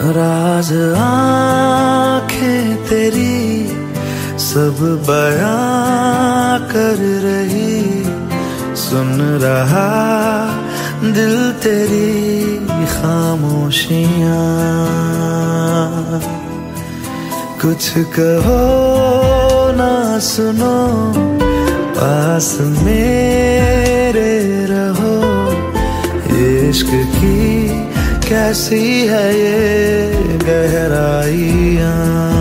राज आँखें तेरी सब बयां कर रही, सुन रहा दिल तेरी खामोशियां। कुछ कहो ना सुनो, पास मेरे रहो। इश्क की कैसी है ये गहराइयां,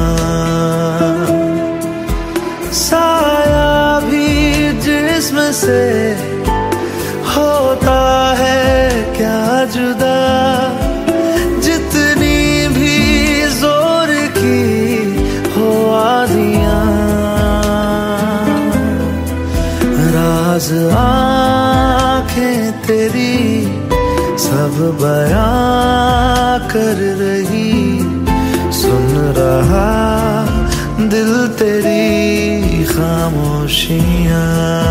साया भी जिस्म से होता है क्या जुदा, जितनी भी जोर की हो आदियां। राज आँखें तेरी सब बयां कर रही, सुन रहा दिल तेरी खामोशियां।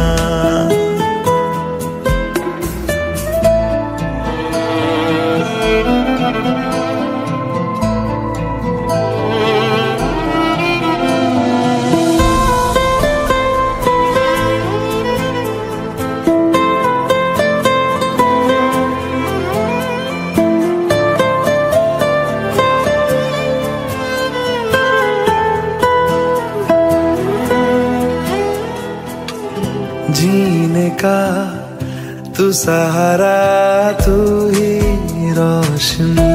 जीने का तू सहारा, तू ही रोशनी,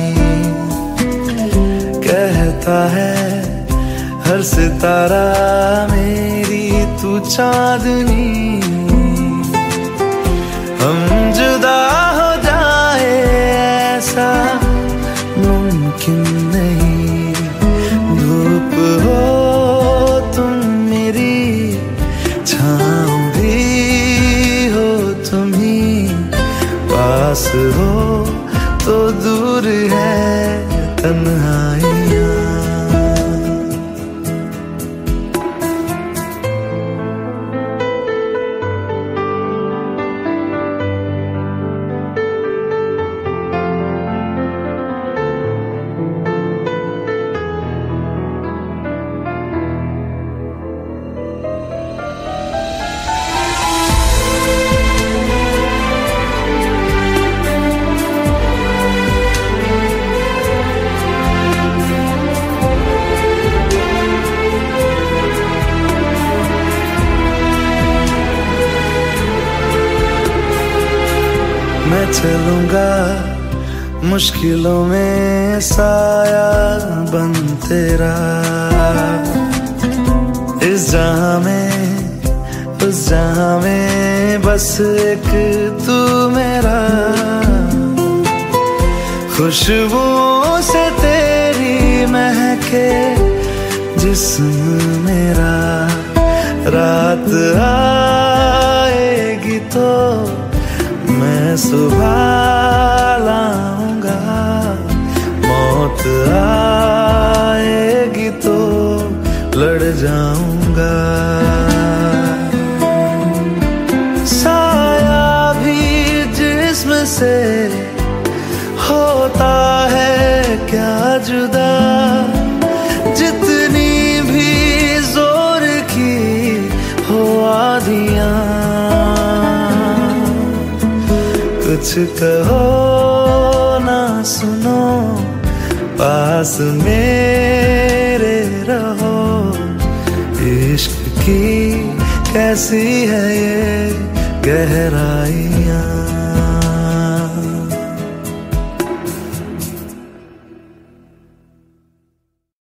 कहता है हर सितारा मेरी तू चांदनी। हम जुदा हो जाए ऐसा मुमकिन नहीं, धूप हो तुम मेरी, छाँव पास हो तो दूर है तन्हाइयाँ। मैं चलूंगा मुश्किलों में साया बन तेरा, इस जहां में उस जहां में बस एक तू मेरा। खुशबू से तेरी महके जिस्म मेरा, रात आएगी तो मैं सुबह लाऊंगा, मौत आएगी तो लड़ जाऊंगा। साया भी जिस्म से होता है क्या जुदा, जितनी भी जोर की हो आदियां। कुछ कहो ना सुनो, पास मेरे रहो। इश्क की कैसी है ये गहराइयां।